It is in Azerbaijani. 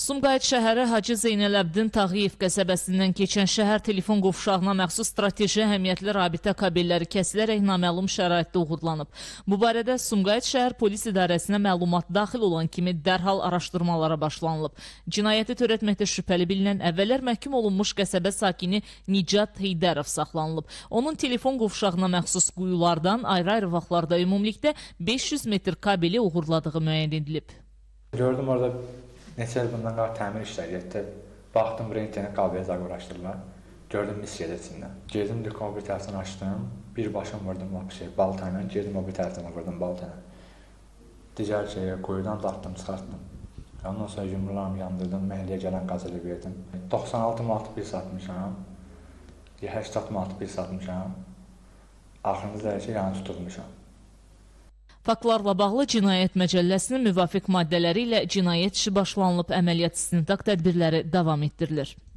Sumqayıt şəhəri Hacı Zeynələbdin Tağıyev qəsəbəsindən keçən şəhər telefon qovşağına məxsus strateji əhəmiyyətli rabitə kabelləri kəsilərək naməlum şəraitdə uğurlanıb. Bu barədə Sumqayıt şəhər polis idarəsinə məlumat daxil olan kimi dərhal araşdırmalara başlanılıb. Cinayəti törətməkdə şübhəli bilinən əvvəllər məhkum olunmuş qəsəbə sakini Nicat Heydərov saxlanılıb. Onun telefon qovşağına məxsus quyulardan ayrı-ayrı vaxtlarda ümumilikdə 500 metr kabeli uğurladığı müəyyən edilib. Gördüm orada neçə il bundan qabaq təmir işləri getdi. Baxdım, buraya internet kabeli zaq uğraşdırırlar. Gördüm mis gedir içindən. Girdim, o bir tərəfdən açdım. Bir başım vurdum baltayla. Girdim, o bir tərəfdən vurdum baltayla. Digər quyudan dartdım, çıxartdım. Ondan sonra yumrularımı yandırdım, məhəlləyə gələn qazeli verdim. 96 manat pil satmışam. 80 manat pil satmışam. Axırıncı dərəcə yanı tutulmuşam. Faktlarla bağlı Cinayət Məcəlləsinin müvafiq maddələri ilə cinayət işi başlanılıb, əməliyyat istintaq tədbirləri davam etdirilir.